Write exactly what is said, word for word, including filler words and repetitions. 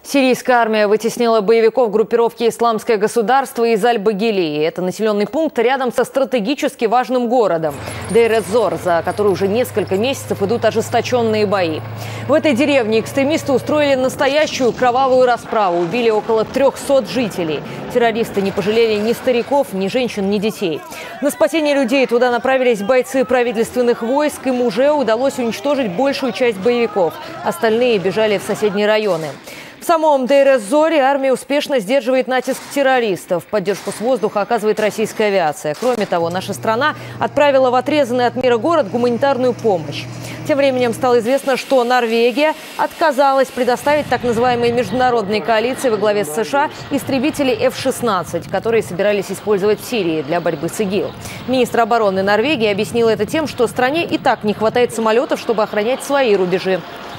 Сирийская армия вытеснила боевиков группировки «Исламское государство» из Аль-Багилии. Это населенный пункт рядом со стратегически важным городом Дейр-эз-Зор, за который уже несколько месяцев идут ожесточенные бои. В этой деревне экстремисты устроили настоящую кровавую расправу. Убили около трёхсот жителей. Террористы не пожалели ни стариков, ни женщин, ни детей. На спасение людей туда направились бойцы правительственных войск. Им уже удалось уничтожить большую часть боевиков. Остальные бежали в соседние районы. В самом Дейр-эз-Зоре армия успешно сдерживает натиск террористов. Поддержку с воздуха оказывает российская авиация. Кроме того, наша страна отправила в отрезанный от мира город гуманитарную помощь. Тем временем стало известно, что Норвегия отказалась предоставить так называемой международной коалиции во главе с США истребители эф шестнадцать, которые собирались использовать в Сирии для борьбы с ИГИЛ. Министр обороны Норвегии объяснил это тем, что стране и так не хватает самолетов, чтобы охранять свои рубежи.